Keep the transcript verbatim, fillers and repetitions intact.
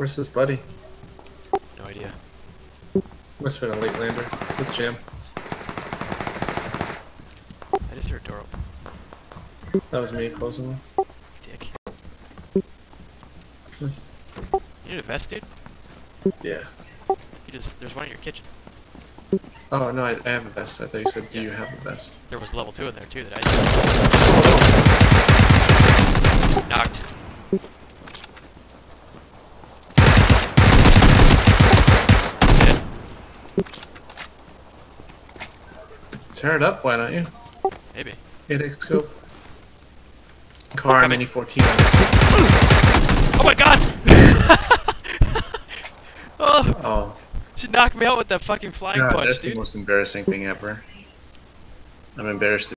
Where's his buddy? No idea. Must have been a late lander. This jam. I just heard a door open. That was me closing them. Dick. You need a vest, dude? Yeah. You just, there's one in your kitchen. Oh no, I, I have a vest. I thought you said, do Yeah. you have a vest? There was level two in there too that I Oh, knocked. no. Tear it up, why don't you? Maybe. eight X scope. Car Coming. Mini fourteen. Oh my god! Oh, Oh. she knocked me out with that fucking flying God, punch, that's dude. the most embarrassing thing ever. I'm embarrassed.